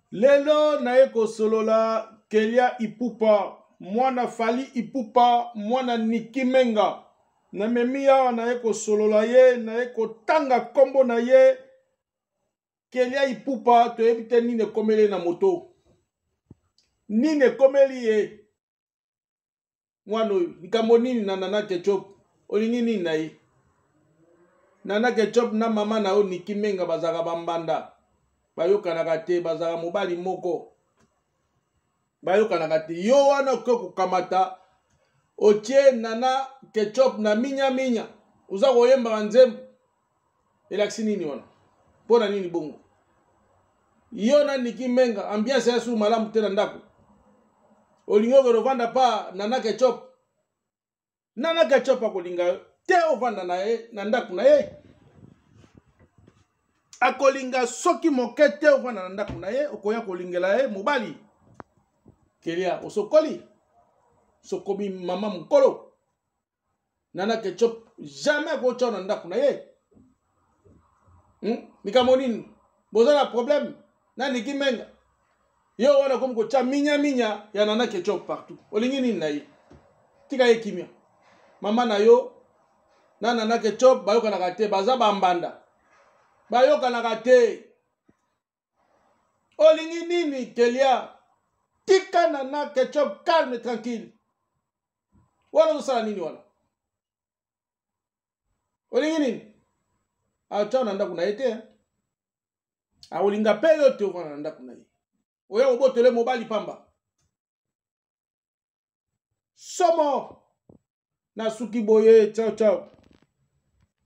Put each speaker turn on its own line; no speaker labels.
Lelo na eko solola Kelia Ipupa, mwana Fally Ipupa, mwana Nicky Menga. Na memia na eko solola ye, na eko tanga kombo na ye. Kelia Ipupa, to ebite nine komele na moto. Nine komeli ye. Mwano, nikambo nini na Nana Ketchup. Olingi nini na ye. Nana Ketchup na mama na o Nicky Menga bazaka bambanda. Bayoka nakate bazaka mobali moko. Bayoka nakate yo wana koko kamata. Otie Nana Ketchup na minya. Uza koyemba kanzembo. Elaksi nini wana. Pona nini bongo. Yo na Nicky Menga ambiance ya su malamu tena ndako. Olingo rovanda pa Nana Ketchup. Nana Ketchup akolinga te ovanda na ye na ndako na ye. Akolinga soki mokete ovanda na ndako na ye okoya kolingela ye mobali. Kelia osokoli. Sokomi mama mukolo. Nana Ketchup jamais kocha na ndako na ye. Mikamonini bozala problème na Nicky Menga. Yo wana komi kocha minya ya Nana Ketchup partout. Olingi nini na ye. Tika ye kimia. Mama na yo na Nana Ketchup bayoka na kate baza bambanda. Bayoka na kate. Olingi nini Kelia. Tika Nana Ketchup calme tranquille. Wana usala nini wana. Olingi nini. Acha na ndako na ete. Aolinga pe yote wana na ndako na ye. Oya obotele mobali pamba. Somo na suki boye. Ciao ciao.